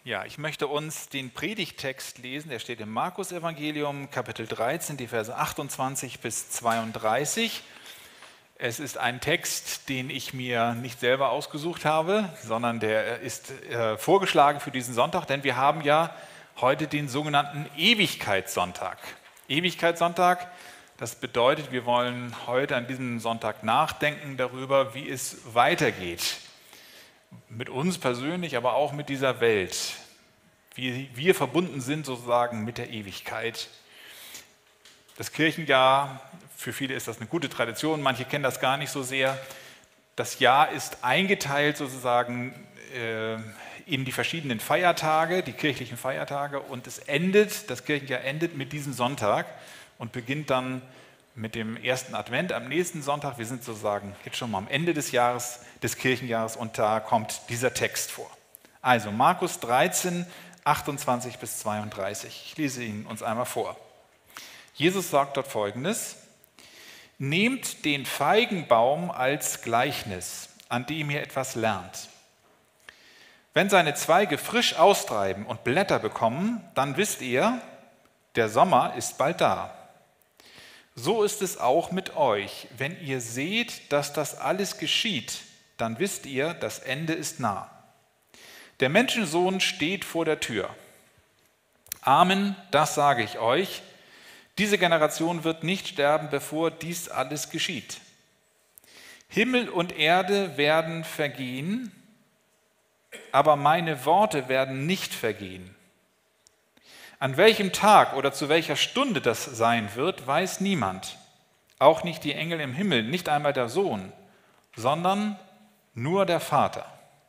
Ja, ich möchte uns den Predigttext lesen, der steht im Markus-Evangelium, Kapitel 13, die Verse 28 bis 32. Es ist ein Text, den ich mir nicht selber ausgesucht habe, sondern der ist vorgeschlagen für diesen Sonntag, denn wir haben ja heute den sogenannten Ewigkeitssonntag. Ewigkeitssonntag, das bedeutet, wir wollen heute an diesem Sonntag nachdenken darüber, wie es weitergeht. Mit uns persönlich, aber auch mit dieser Welt. Wie wir verbunden sind sozusagen mit der Ewigkeit. Das Kirchenjahr, für viele ist das eine gute Tradition, manche kennen das gar nicht so sehr. Das Jahr ist eingeteilt sozusagen in die verschiedenen Feiertage, die kirchlichen Feiertage, und das Kirchenjahr endet mit diesem Sonntag und beginnt dann mit dem ersten Advent am nächsten Sonntag. Wir sind sozusagen jetzt schon mal am Ende des Jahres, des Kirchenjahres, und da kommt dieser Text vor. Also Markus 13, 28 bis 32. Ich lese ihn uns einmal vor. Jesus sagt dort Folgendes: Nehmt den Feigenbaum als Gleichnis, an dem ihr etwas lernt. Wenn seine Zweige frisch austreiben und Blätter bekommen, dann wisst ihr, der Sommer ist bald da. So ist es auch mit euch. Wenn ihr seht, dass das alles geschieht, dann wisst ihr, das Ende ist nah. Der Menschensohn steht vor der Tür. Amen, das sage ich euch. Diese Generation wird nicht sterben, bevor dies alles geschieht. Himmel und Erde werden vergehen, aber meine Worte werden nicht vergehen. An welchem Tag oder zu welcher Stunde das sein wird, weiß niemand. Auch nicht die Engel im Himmel, nicht einmal der Sohn, sondern nur der Vater.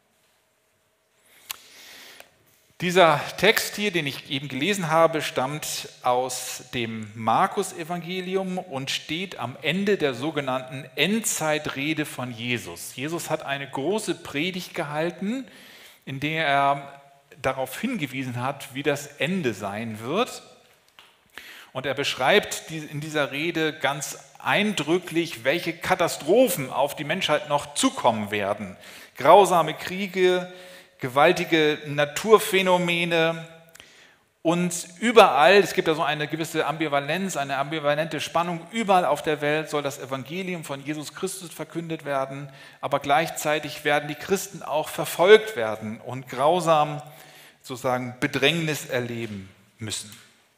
Dieser Text hier, den ich eben gelesen habe, stammt aus dem Markus-Evangelium und steht am Ende der sogenannten Endzeitrede von Jesus. Jesus hat eine große Predigt gehalten, in der er darauf hingewiesen hat, wie das Ende sein wird. Und er beschreibt in dieser Rede ganz eindrücklich, welche Katastrophen auf die Menschheit noch zukommen werden. Grausame Kriege, gewaltige Naturphänomene und überall, es gibt da so eine gewisse Ambivalenz, eine ambivalente Spannung, überall auf der Welt soll das Evangelium von Jesus Christus verkündet werden, aber gleichzeitig werden die Christen auch verfolgt werden und grausam sozusagen Bedrängnis erleben müssen.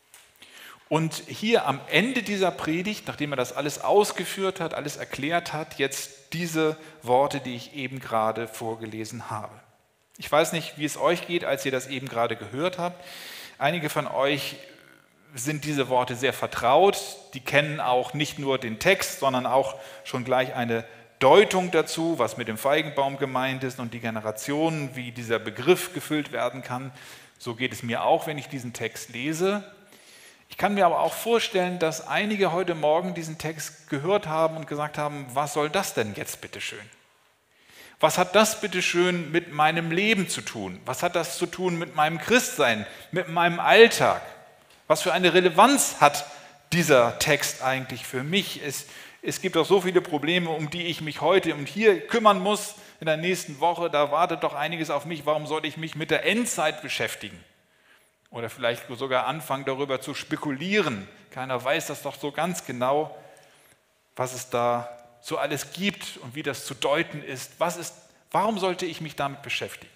Und hier am Ende dieser Predigt, nachdem er das alles ausgeführt hat, alles erklärt hat, jetzt diese Worte, die ich eben gerade vorgelesen habe. Ich weiß nicht, wie es euch geht, als ihr das eben gerade gehört habt. Einige von euch sind diese Worte sehr vertraut. Die kennen auch nicht nur den Text, sondern auch schon gleich eine Deutung dazu, was mit dem Feigenbaum gemeint ist und die Generationen, wie dieser Begriff gefüllt werden kann. So geht es mir auch, wenn ich diesen Text lese. Ich kann mir aber auch vorstellen, dass einige heute Morgen diesen Text gehört haben und gesagt haben, was soll das denn jetzt bitteschön? Was hat das bitteschön mit meinem Leben zu tun? Was hat das zu tun mit meinem Christsein, mit meinem Alltag? Was für eine Relevanz hat dieser Text eigentlich für mich? Es gibt auch so viele Probleme, um die ich mich heute und hier kümmern muss. In der nächsten Woche, da wartet doch einiges auf mich. Warum sollte ich mich mit der Endzeit beschäftigen? Oder vielleicht sogar anfangen, darüber zu spekulieren. Keiner weiß das doch so ganz genau, was es da so alles gibt und wie das zu deuten ist. Warum sollte ich mich damit beschäftigen?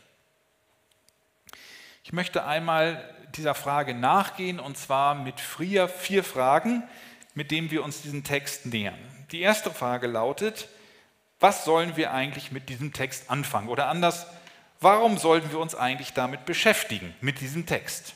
Ich möchte einmal dieser Frage nachgehen, und zwar mit 4 Fragen, mit denen wir uns diesem Text nähern. Die erste Frage lautet: Was sollen wir eigentlich mit diesem Text anfangen? Oder anders, warum sollten wir uns eigentlich damit beschäftigen, mit diesem Text?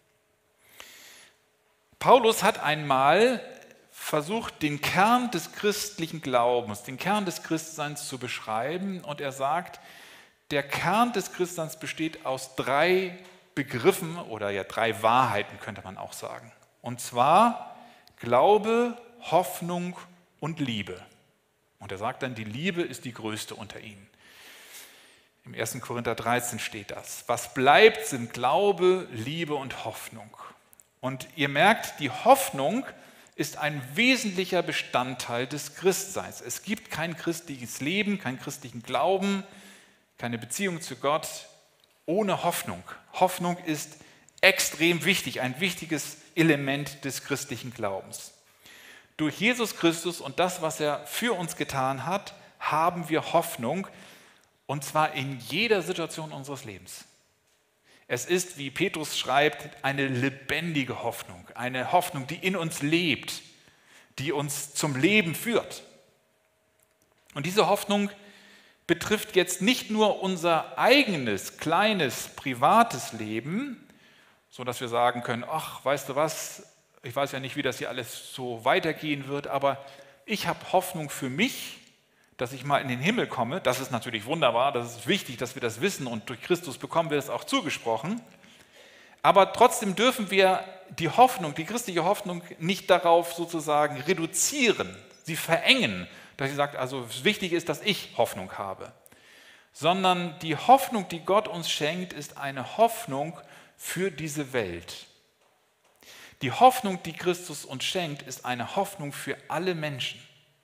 Paulus hat einmal versucht, den Kern des christlichen Glaubens, den Kern des Christseins zu beschreiben, und er sagt, der Kern des Christseins besteht aus 3 Begriffen oder ja 3 Wahrheiten, könnte man auch sagen. Und zwar Glaube, Hoffnung und Liebe. Und er sagt dann, die Liebe ist die größte unter ihnen. Im 1. Korinther 13 steht das. Was bleibt, sind Glaube, Liebe und Hoffnung. Und ihr merkt, die Hoffnung ist ein wesentlicher Bestandteil des Christseins. Es gibt kein christliches Leben, keinen christlichen Glauben, keine Beziehung zu Gott ohne Hoffnung. Hoffnung ist extrem wichtig, ein wichtiges Element des christlichen Glaubens. Durch Jesus Christus und das, was er für uns getan hat, haben wir Hoffnung, und zwar in jeder Situation unseres Lebens. Es ist, wie Petrus schreibt, eine lebendige Hoffnung, eine Hoffnung, die in uns lebt, die uns zum Leben führt. Und diese Hoffnung betrifft jetzt nicht nur unser eigenes, kleines, privates Leben, sodass wir sagen können, ach, weißt du was, ich weiß ja nicht, wie das hier alles so weitergehen wird, aber ich habe Hoffnung für mich, dass ich mal in den Himmel komme. Das ist natürlich wunderbar, das ist wichtig, dass wir das wissen und durch Christus bekommen wir das auch zugesprochen. Aber trotzdem dürfen wir die Hoffnung, die christliche Hoffnung nicht darauf sozusagen reduzieren, sie verengen, dass sie sagt, also wichtig ist, dass ich Hoffnung habe, sondern die Hoffnung, die Gott uns schenkt, ist eine Hoffnung für diese Welt. Die Hoffnung, die Christus uns schenkt, ist eine Hoffnung für alle Menschen.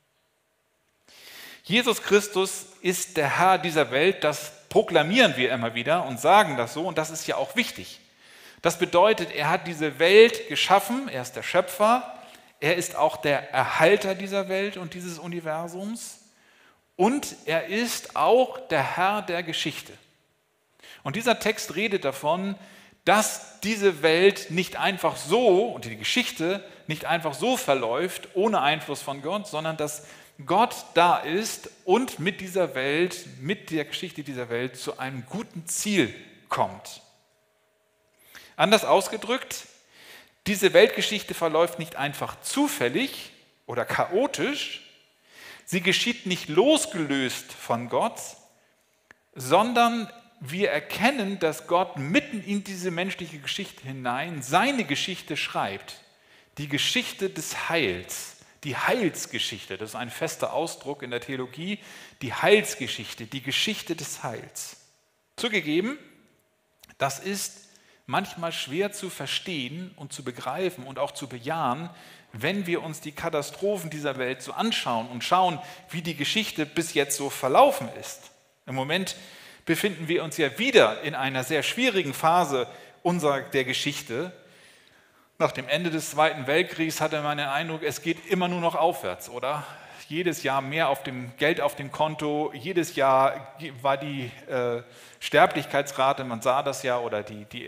Jesus Christus ist der Herr dieser Welt, das proklamieren wir immer wieder und sagen das so, und das ist ja auch wichtig. Das bedeutet, er hat diese Welt geschaffen, er ist der Schöpfer, er ist auch der Erhalter dieser Welt und dieses Universums und er ist auch der Herr der Geschichte. Und dieser Text redet davon, dass diese Welt nicht einfach so und die Geschichte nicht einfach so verläuft, ohne Einfluss von Gott, sondern dass Gott da ist und mit dieser Welt, mit der Geschichte dieser Welt zu einem guten Ziel kommt. Anders ausgedrückt, diese Weltgeschichte verläuft nicht einfach zufällig oder chaotisch, sie geschieht nicht losgelöst von Gott, sondern wir erkennen, dass Gott mitten in diese menschliche Geschichte hinein seine Geschichte schreibt, die Geschichte des Heils. Die Heilsgeschichte, das ist ein fester Ausdruck in der Theologie, die Heilsgeschichte, die Geschichte des Heils. Zugegeben, das ist manchmal schwer zu verstehen und zu begreifen und auch zu bejahen, wenn wir uns die Katastrophen dieser Welt so anschauen und schauen, wie die Geschichte bis jetzt so verlaufen ist. Im Moment befinden wir uns ja wieder in einer sehr schwierigen Phase der Geschichte. Nach dem Ende des Zweiten Weltkriegs hatte man den Eindruck, es geht immer nur noch aufwärts, oder? Jedes Jahr mehr Geld auf dem Konto, jedes Jahr war die Sterblichkeitsrate, man sah das ja, oder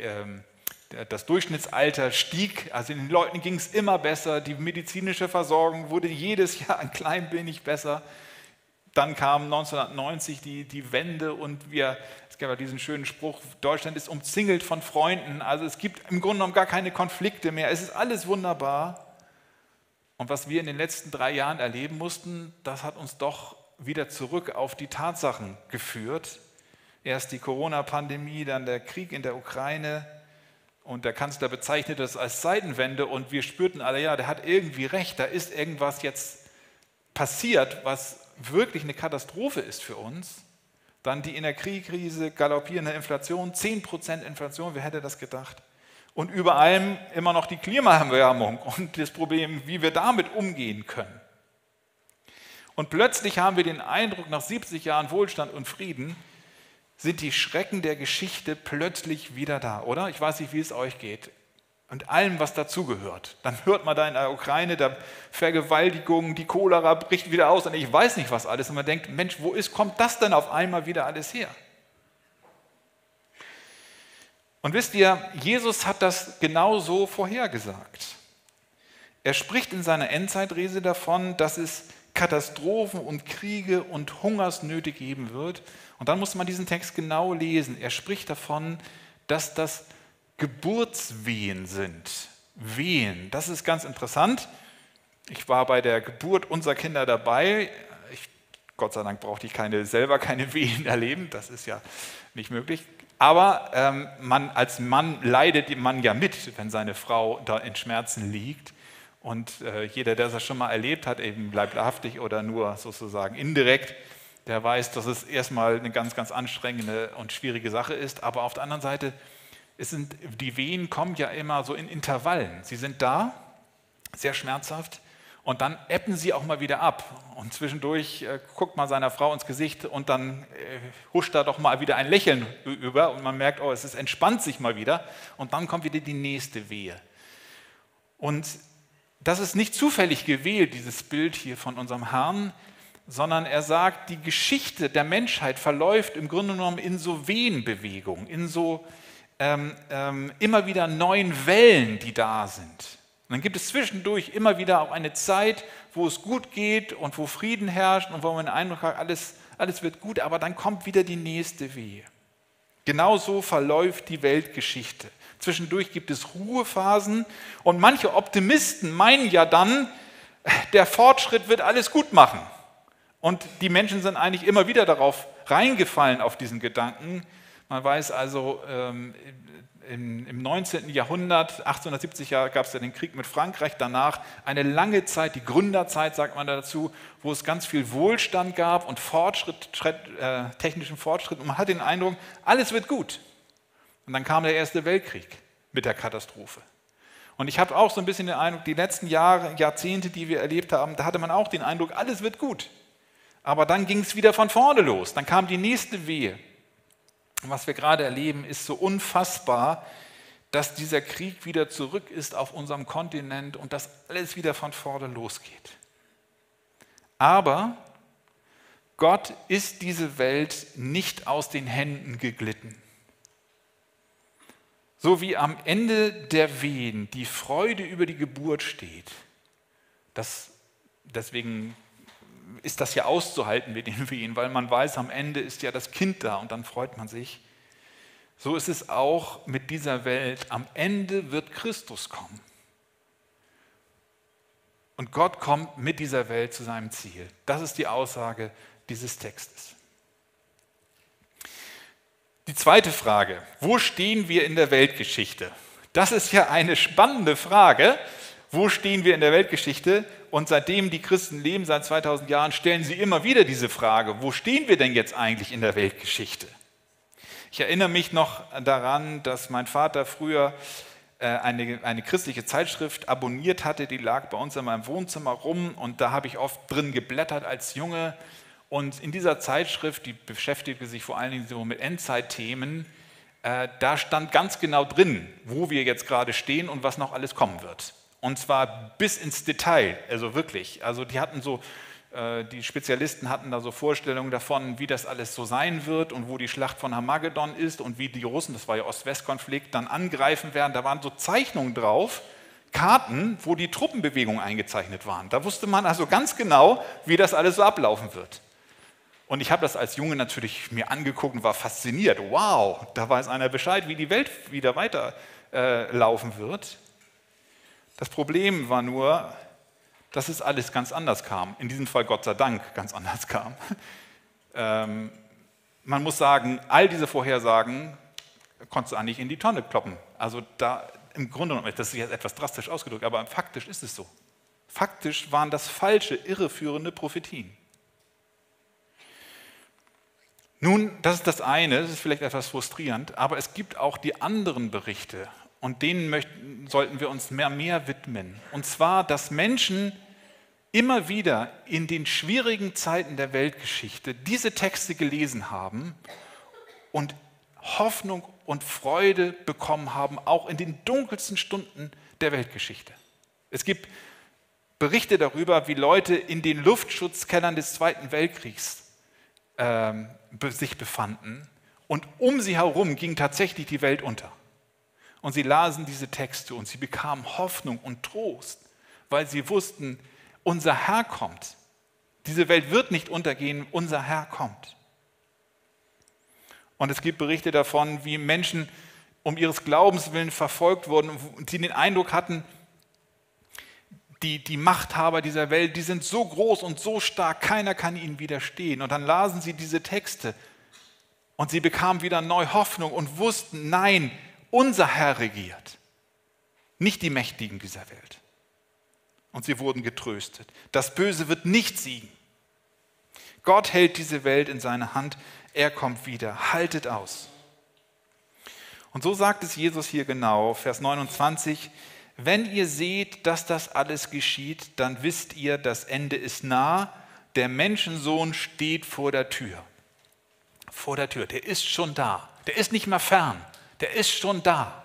das Durchschnittsalter stieg, also den Leuten ging es immer besser, die medizinische Versorgung wurde jedes Jahr ein klein wenig besser. Dann kam 1990 die Wende und es gab ja diesen schönen Spruch, Deutschland ist umzingelt von Freunden, also es gibt im Grunde genommen gar keine Konflikte mehr, es ist alles wunderbar. Und was wir in den letzten 3 Jahren erleben mussten, das hat uns doch wieder zurück auf die Tatsachen geführt. Erst die Corona-Pandemie, dann der Krieg in der Ukraine und der Kanzler bezeichnete das als Zeitenwende und wir spürten alle, ja, der hat irgendwie recht, da ist irgendwas jetzt passiert, was wirklich eine Katastrophe ist für uns. Dann die Energiekrise, galoppierende Inflation, 10% Inflation, wer hätte das gedacht? Und über allem immer noch die Klimaerwärmung und das Problem, wie wir damit umgehen können. Und plötzlich haben wir den Eindruck, nach 70 Jahren Wohlstand und Frieden sind die Schrecken der Geschichte plötzlich wieder da, oder? Ich weiß nicht, wie es euch geht. Und allem, was dazugehört. Dann hört man da in der Ukraine, da Vergewaltigung, die Cholera bricht wieder aus und ich weiß nicht was alles. Und man denkt, Mensch, kommt das denn auf einmal wieder alles her? Und wisst ihr, Jesus hat das genau so vorhergesagt. Er spricht in seiner Endzeitrede davon, dass es Katastrophen und Kriege und Hungersnöte geben wird. Und dann muss man diesen Text genau lesen. Er spricht davon, dass das Geburtswehen sind. Wehen, das ist ganz interessant. Ich war bei der Geburt unserer Kinder dabei. Gott sei Dank brauchte ich selber keine Wehen erleben, das ist ja nicht möglich. Aber als Mann leidet man ja mit, wenn seine Frau da in Schmerzen liegt. Und jeder, der das schon mal erlebt hat, eben leibhaftig oder nur sozusagen indirekt, der weiß, dass es erstmal eine ganz, ganz anstrengende und schwierige Sache ist. Aber auf der anderen Seite, die Wehen kommen ja immer so in Intervallen. Sie sind da, sehr schmerzhaft. Und dann ebben sie auch mal wieder ab. Und zwischendurch guckt man seiner Frau ins Gesicht und dann huscht da doch mal wieder ein Lächeln über und man merkt, oh, es entspannt sich mal wieder. Und dann kommt wieder die nächste Wehe. Und das ist nicht zufällig gewählt, dieses Bild hier von unserem Herrn, sondern er sagt, die Geschichte der Menschheit verläuft im Grunde genommen in so Wehenbewegungen, in so immer wieder neuen Wellen, die da sind. Und dann gibt es zwischendurch immer wieder auch eine Zeit, wo es gut geht und wo Frieden herrscht und wo man den Eindruck hat, alles wird gut, aber dann kommt wieder die nächste Wehe. Genauso verläuft die Weltgeschichte. Zwischendurch gibt es Ruhephasen und manche Optimisten meinen ja dann, der Fortschritt wird alles gut machen. Und die Menschen sind eigentlich immer wieder darauf reingefallen, auf diesen Gedanken. Man weiß also, im 19. Jahrhundert, 1870 gab es ja den Krieg mit Frankreich, danach eine lange Zeit, die Gründerzeit sagt man dazu, wo es ganz viel Wohlstand gab und technischen Fortschritt und man hat den Eindruck, alles wird gut. Und dann kam der Erste Weltkrieg mit der Katastrophe. Und ich habe auch so ein bisschen den Eindruck, die letzten Jahre, Jahrzehnte, die wir erlebt haben, da hatte man auch den Eindruck, alles wird gut. Aber dann ging es wieder von vorne los, dann kam die nächste Wehe. Und was wir gerade erleben, ist so unfassbar, dass dieser Krieg wieder zurück ist auf unserem Kontinent und dass alles wieder von vorne losgeht. Aber Gott ist diese Welt nicht aus den Händen geglitten. So wie am Ende der Wehen die Freude über die Geburt steht, deswegen ist das ja auszuhalten mit den Wehen, weil man weiß, am Ende ist ja das Kind da und dann freut man sich. So ist es auch mit dieser Welt. Am Ende wird Christus kommen. Und Gott kommt mit dieser Welt zu seinem Ziel. Das ist die Aussage dieses Textes. Die zweite Frage, wo stehen wir in der Weltgeschichte? Das ist ja eine spannende Frage. Wo stehen wir in der Weltgeschichte? Und seitdem die Christen leben, seit 2000 Jahren, stellen sie immer wieder diese Frage, wo stehen wir denn jetzt eigentlich in der Weltgeschichte? Ich erinnere mich noch daran, dass mein Vater früher eine christliche Zeitschrift abonniert hatte, die lag bei uns in meinem Wohnzimmer rum und da habe ich oft drin geblättert als Junge. Und in dieser Zeitschrift, die beschäftigte sich vor allen Dingen so mit Endzeitthemen, da stand ganz genau drin, wo wir jetzt gerade stehen und was noch alles kommen wird. Und zwar bis ins Detail, also wirklich. Also die Spezialisten hatten da so Vorstellungen davon, wie das alles so sein wird und wo die Schlacht von Armageddon ist und wie die Russen, das war ja Ost-West-Konflikt, dann angreifen werden. Da waren so Zeichnungen drauf, Karten, wo die Truppenbewegungen eingezeichnet waren. Da wusste man also ganz genau, wie das alles so ablaufen wird. Und ich habe das als Junge natürlich mir angeguckt und war fasziniert. Wow, da weiß einer Bescheid, wie die Welt wieder weiterlaufen wird. Das Problem war nur, dass es alles ganz anders kam. In diesem Fall Gott sei Dank ganz anders kam. Man muss sagen, all diese Vorhersagen konntest du eigentlich in die Tonne kloppen. Also da im Grunde genommen, das ist jetzt etwas drastisch ausgedrückt, aber faktisch ist es so. Faktisch waren das falsche, irreführende Prophetien. Nun, das ist das eine, das ist vielleicht etwas frustrierend, aber es gibt auch die anderen Berichte. Und denen sollten wir uns mehr widmen. Und zwar, dass Menschen immer wieder in den schwierigen Zeiten der Weltgeschichte diese Texte gelesen haben und Hoffnung und Freude bekommen haben, auch in den dunkelsten Stunden der Weltgeschichte. Es gibt Berichte darüber, wie Leute in den Luftschutzkellern des Zweiten Weltkriegs sich befanden und um sie herum ging tatsächlich die Welt unter. Und sie lasen diese Texte und sie bekamen Hoffnung und Trost, weil sie wussten, unser Herr kommt. Diese Welt wird nicht untergehen, unser Herr kommt. Und es gibt Berichte davon, wie Menschen um ihres Glaubens willen verfolgt wurden und sie den Eindruck hatten, die Machthaber dieser Welt, die sind so groß und so stark, keiner kann ihnen widerstehen. Und dann lasen sie diese Texte und sie bekamen wieder neue Hoffnung und wussten, nein, unser Herr regiert, nicht die Mächtigen dieser Welt. Und sie wurden getröstet. Das Böse wird nicht siegen. Gott hält diese Welt in seiner Hand. Er kommt wieder. Haltet aus. Und so sagt es Jesus hier genau, Vers 29, wenn ihr seht, dass das alles geschieht, dann wisst ihr, das Ende ist nah. Der Menschensohn steht vor der Tür. Vor der Tür, der ist schon da. Der ist nicht mehr fern, der ist schon da.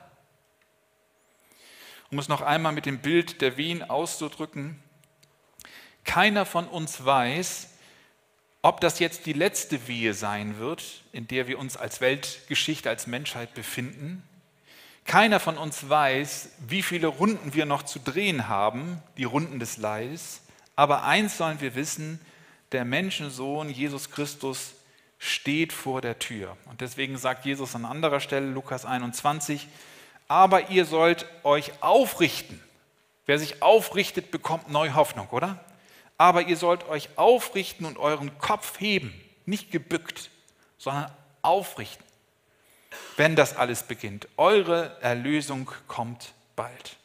Um es noch einmal mit dem Bild der Wehen auszudrücken, keiner von uns weiß, ob das jetzt die letzte Wehe sein wird, in der wir uns als Weltgeschichte, als Menschheit befinden. Keiner von uns weiß, wie viele Runden wir noch zu drehen haben, die Runden des Leides. Aber eins sollen wir wissen, der Menschensohn Jesus Christus steht vor der Tür. Und deswegen sagt Jesus an anderer Stelle, Lukas 21, aber ihr sollt euch aufrichten. Wer sich aufrichtet, bekommt neue Hoffnung, oder? Aber ihr sollt euch aufrichten und euren Kopf heben, nicht gebückt, sondern aufrichten. Wenn das alles beginnt, eure Erlösung kommt bald.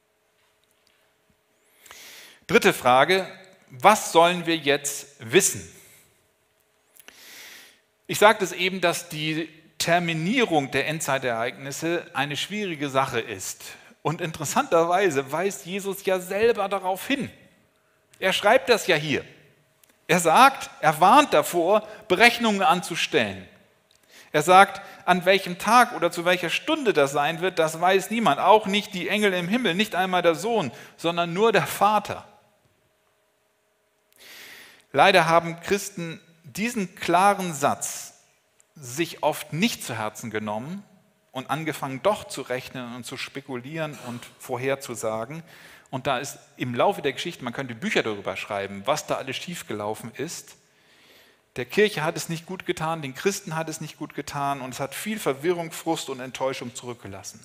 Dritte Frage, was sollen wir jetzt wissen? Ich sagte es eben, dass die Terminierung der Endzeitereignisse eine schwierige Sache ist. Und interessanterweise weist Jesus ja selber darauf hin. Er schreibt das ja hier. Er sagt, er warnt davor, Berechnungen anzustellen. Er sagt, an welchem Tag oder zu welcher Stunde das sein wird, das weiß niemand. Auch nicht die Engel im Himmel, nicht einmal der Sohn, sondern nur der Vater. Leider haben Christen diesen klaren Satz sich oft nicht zu Herzen genommen und angefangen doch zu rechnen und zu spekulieren und vorherzusagen. Und da ist im Laufe der Geschichte, man könnte Bücher darüber schreiben, was da alles schiefgelaufen ist. Der Kirche hat es nicht gut getan, den Christen hat es nicht gut getan und es hat viel Verwirrung, Frust und Enttäuschung zurückgelassen.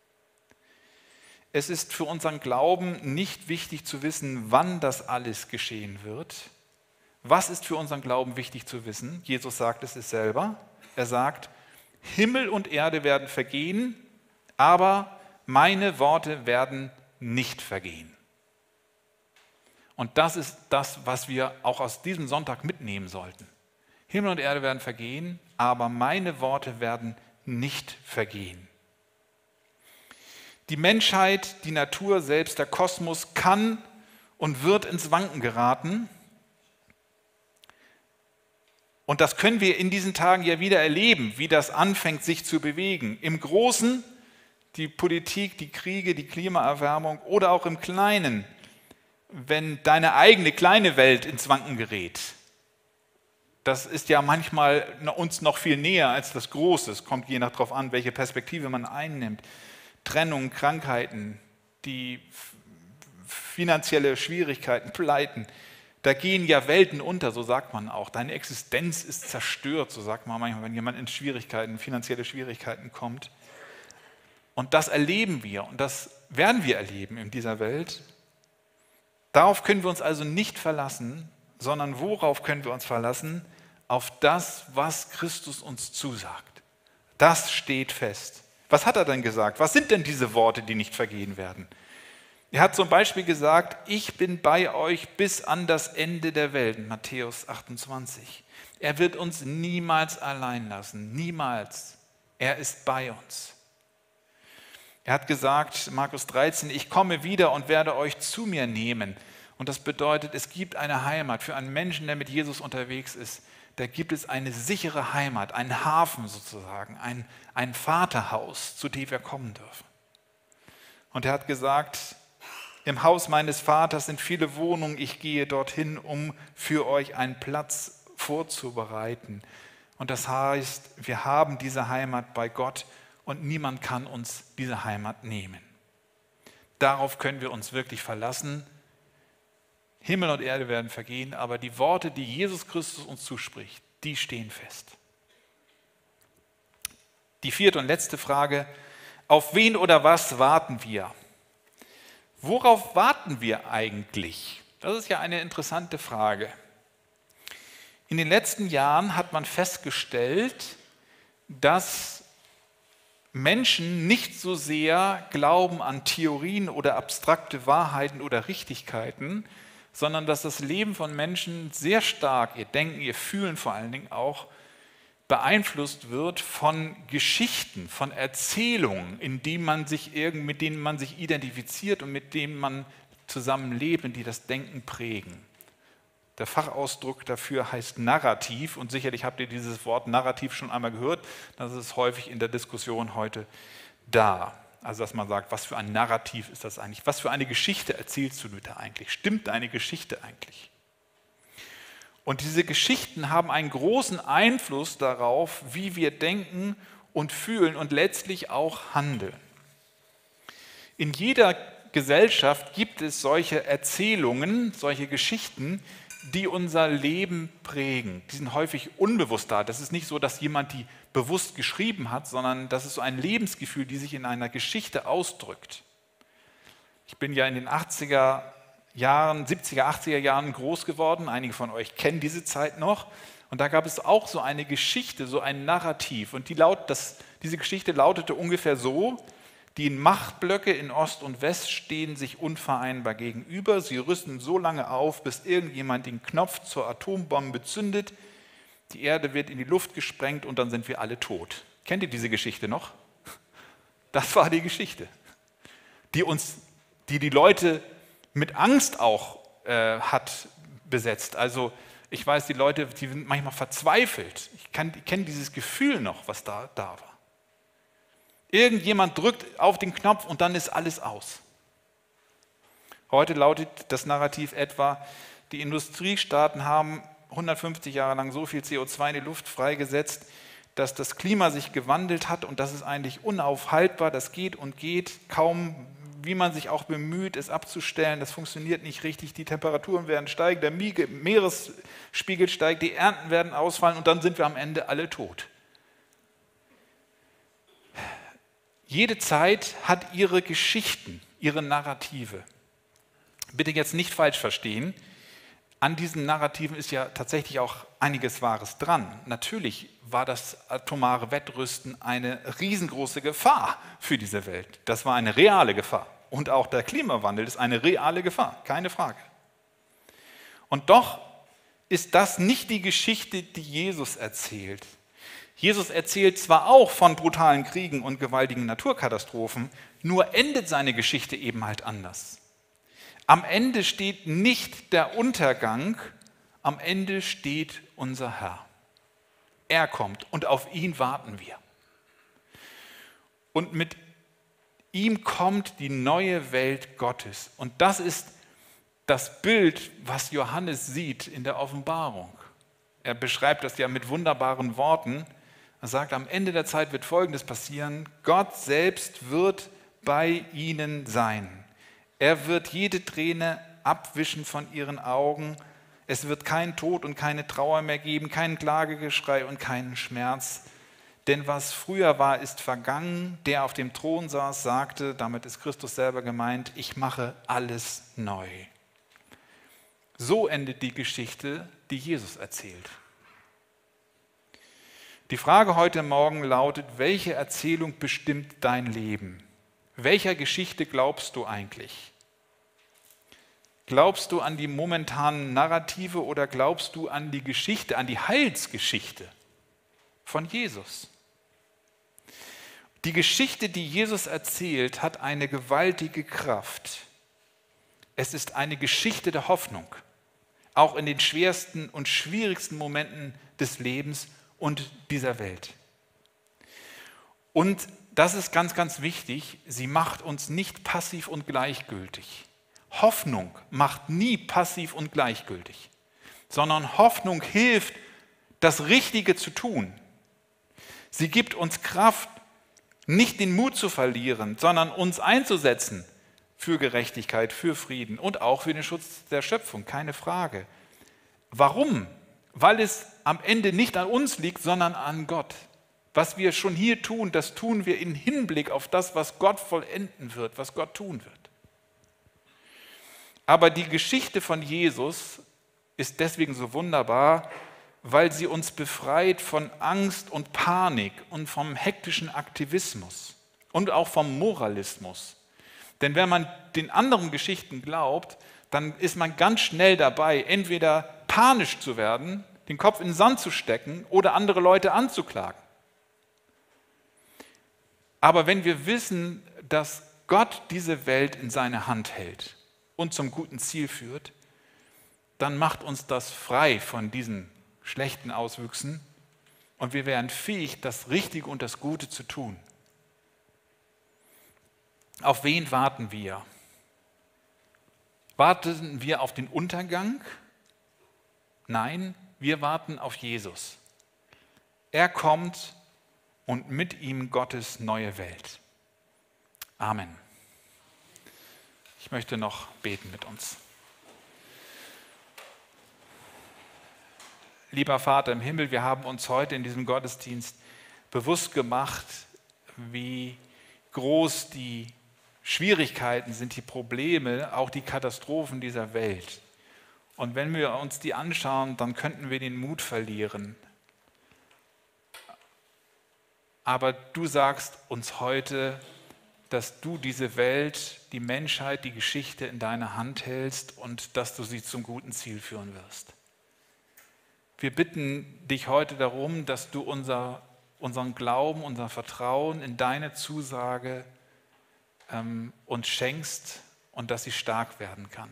Es ist für unseren Glauben nicht wichtig zu wissen, wann das alles geschehen wird. Was ist für unseren Glauben wichtig zu wissen? Jesus sagt es selber. Er sagt, Himmel und Erde werden vergehen, aber meine Worte werden nicht vergehen. Und das ist das, was wir auch aus diesem Sonntag mitnehmen sollten. Himmel und Erde werden vergehen, aber meine Worte werden nicht vergehen. Die Menschheit, die Natur selbst, der Kosmos kann und wird ins Wanken geraten. Und das können wir in diesen Tagen ja wieder erleben, wie das anfängt, sich zu bewegen. Im Großen, die Politik, die Kriege, die Klimaerwärmung oder auch im Kleinen, wenn deine eigene kleine Welt ins Wanken gerät. Das ist ja manchmal uns noch viel näher als das Große. Es kommt je nach darauf an, welche Perspektive man einnimmt. Trennung, Krankheiten, die finanzielle Schwierigkeiten, Pleiten. Da gehen ja Welten unter, so sagt man auch. Deine Existenz ist zerstört, so sagt man manchmal, wenn jemand in Schwierigkeiten, finanzielle Schwierigkeiten kommt. Und das erleben wir und das werden wir erleben in dieser Welt. Darauf können wir uns also nicht verlassen, sondern worauf können wir uns verlassen? Auf das, was Christus uns zusagt. Das steht fest. Was hat er denn gesagt? Was sind denn diese Worte, die nicht vergehen werden? Er hat zum Beispiel gesagt, ich bin bei euch bis an das Ende der Welt, Matthäus 28. Er wird uns niemals allein lassen, niemals. Er ist bei uns. Er hat gesagt, Markus 13, ich komme wieder und werde euch zu mir nehmen. Und das bedeutet, es gibt eine Heimat für einen Menschen, der mit Jesus unterwegs ist. Da gibt es eine sichere Heimat, einen Hafen sozusagen, ein Vaterhaus, zu dem wir kommen dürfen. Und er hat gesagt, im Haus meines Vaters sind viele Wohnungen, ich gehe dorthin, um für euch einen Platz vorzubereiten. Und das heißt, wir haben diese Heimat bei Gott und niemand kann uns diese Heimat nehmen. Darauf können wir uns wirklich verlassen. Himmel und Erde werden vergehen, aber die Worte, die Jesus Christus uns zuspricht, die stehen fest. Die vierte und letzte Frage, auf wen oder was warten wir? Worauf warten wir eigentlich? Das ist ja eine interessante Frage. In den letzten Jahren hat man festgestellt, dass Menschen nicht so sehr glauben an Theorien oder abstrakte Wahrheiten oder Richtigkeiten, sondern dass das Leben von Menschen sehr stark, ihr Denken, ihr Fühlen vor allen Dingen auch, beeinflusst wird von Geschichten, von Erzählungen, mit denen man sich identifiziert und mit denen man zusammenlebt und die das Denken prägen. Der Fachausdruck dafür heißt Narrativ und sicherlich habt ihr dieses Wort Narrativ schon einmal gehört. Das ist häufig in der Diskussion heute da. Also dass man sagt, was für ein Narrativ ist das eigentlich? Was für eine Geschichte erzählst du da eigentlich? Stimmt deine Geschichte eigentlich? Und diese Geschichten haben einen großen Einfluss darauf, wie wir denken und fühlen und letztlich auch handeln. In jeder Gesellschaft gibt es solche Erzählungen, solche Geschichten, die unser Leben prägen. Die sind häufig unbewusst da. Das ist nicht so, dass jemand die bewusst geschrieben hat, sondern das ist so ein Lebensgefühl, die sich in einer Geschichte ausdrückt. Ich bin ja in den 70er, 80er Jahren groß geworden. Einige von euch kennen diese Zeit noch. Und da gab es auch so eine Geschichte, so ein Narrativ. Und diese Geschichte lautete ungefähr so: Die Machtblöcke in Ost und West stehen sich unvereinbar gegenüber. Sie rüsten so lange auf, bis irgendjemand den Knopf zur Atombombe zündet. Die Erde wird in die Luft gesprengt und dann sind wir alle tot. Kennt ihr diese Geschichte noch? Das war die Geschichte, die Leute mit Angst auch hat besetzt. Also ich weiß, die Leute, die sind manchmal verzweifelt. Ich kenne dieses Gefühl noch, was da war. Irgendjemand drückt auf den Knopf und dann ist alles aus. Heute lautet das Narrativ etwa, die Industriestaaten haben 150 Jahre lang so viel CO2 in die Luft freigesetzt, dass das Klima sich gewandelt hat und das ist eigentlich unaufhaltbar, das geht und geht, kaum wie man sich auch bemüht, es abzustellen, das funktioniert nicht richtig, die Temperaturen werden steigen, der Meeresspiegel steigt, die Ernten werden ausfallen und dann sind wir am Ende alle tot. Jede Zeit hat ihre Geschichten, ihre Narrative. Bitte jetzt nicht falsch verstehen, an diesen Narrativen ist ja tatsächlich auch einiges Wahres dran. Natürlich war das atomare Wettrüsten eine riesengroße Gefahr für diese Welt. Das war eine reale Gefahr. Und auch der Klimawandel ist eine reale Gefahr, keine Frage. Und doch ist das nicht die Geschichte, die Jesus erzählt. Jesus erzählt zwar auch von brutalen Kriegen und gewaltigen Naturkatastrophen, nur endet seine Geschichte eben halt anders. Am Ende steht nicht der Untergang, am Ende steht unser Herr. Er kommt und auf ihn warten wir. Und mit ihm kommt die neue Welt Gottes. Und das ist das Bild, was Johannes sieht in der Offenbarung. Er beschreibt das ja mit wunderbaren Worten. Er sagt, am Ende der Zeit wird Folgendes passieren: Gott selbst wird bei ihnen sein. Er wird jede Träne abwischen von ihren Augen. Es wird keinen Tod und keine Trauer mehr geben, keinen Klagegeschrei und keinen Schmerz. Denn was früher war, ist vergangen. Der auf dem Thron saß, sagte, damit ist Christus selber gemeint, ich mache alles neu. So endet die Geschichte, die Jesus erzählt. Die Frage heute Morgen lautet, welche Erzählung bestimmt dein Leben? Welcher Geschichte glaubst du eigentlich? Glaubst du an die momentanen Narrative oder glaubst du an die Geschichte, an die Heilsgeschichte von Jesus? Die Geschichte, die Jesus erzählt, hat eine gewaltige Kraft. Es ist eine Geschichte der Hoffnung, auch in den schwersten und schwierigsten Momenten des Lebens und dieser Welt. Und das ist ganz, ganz wichtig, sie macht uns nicht passiv und gleichgültig. Hoffnung macht nie passiv und gleichgültig, sondern Hoffnung hilft, das Richtige zu tun. Sie gibt uns Kraft, nicht den Mut zu verlieren, sondern uns einzusetzen für Gerechtigkeit, für Frieden und auch für den Schutz der Schöpfung, keine Frage. Warum? Weil es am Ende nicht an uns liegt, sondern an Gott. Was wir schon hier tun, das tun wir im Hinblick auf das, was Gott vollenden wird, was Gott tun wird. Aber die Geschichte von Jesus ist deswegen so wunderbar, weil sie uns befreit von Angst und Panik und vom hektischen Aktivismus und auch vom Moralismus. Denn wenn man den anderen Geschichten glaubt, dann ist man ganz schnell dabei, entweder panisch zu werden den Kopf in den Sand zu stecken oder andere Leute anzuklagen. Aber wenn wir wissen, dass Gott diese Welt in seine Hand hält und zum guten Ziel führt, dann macht uns das frei von diesen schlechten Auswüchsen und wir werden fähig, das Richtige und das Gute zu tun. Auf wen warten wir? Warten wir auf den Untergang? Nein, wir warten auf Jesus. Er kommt und mit ihm Gottes neue Welt. Amen. Ich möchte noch beten mit uns. Lieber Vater im Himmel, wir haben uns heute in diesem Gottesdienst bewusst gemacht, wie groß die Schwierigkeiten sind, die Probleme, auch die Katastrophen dieser Welt. Und wenn wir uns die anschauen, dann könnten wir den Mut verlieren. Aber du sagst uns heute, dass du diese Welt, die Menschheit, die Geschichte in deiner Hand hältst und dass du sie zum guten Ziel führen wirst. Wir bitten dich heute darum, dass du unseren Glauben, unser Vertrauen in deine Zusage uns schenkst und dass sie stark werden kann.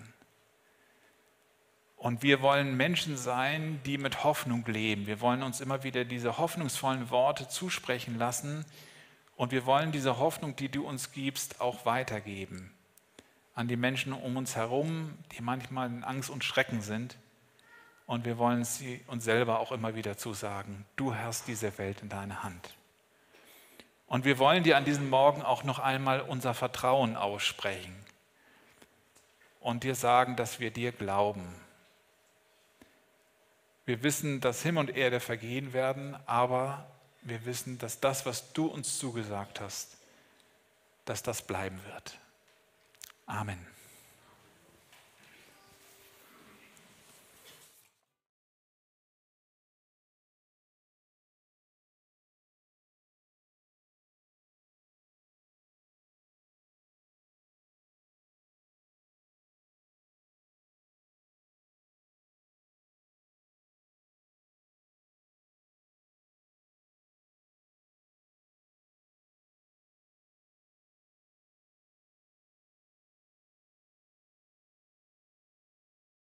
Und wir wollen Menschen sein, die mit Hoffnung leben. Wir wollen uns immer wieder diese hoffnungsvollen Worte zusprechen lassen und wir wollen diese Hoffnung, die du uns gibst, auch weitergeben an die Menschen um uns herum, die manchmal in Angst und Schrecken sind. Und wir wollen sie uns selber auch immer wieder zusagen, du hast diese Welt in deiner Hand. Und wir wollen dir an diesem Morgen auch noch einmal unser Vertrauen aussprechen und dir sagen, dass wir dir glauben. Wir wissen, dass Himmel und Erde vergehen werden, aber wir wissen, dass das, was du uns zugesagt hast, dass das bleiben wird. Amen.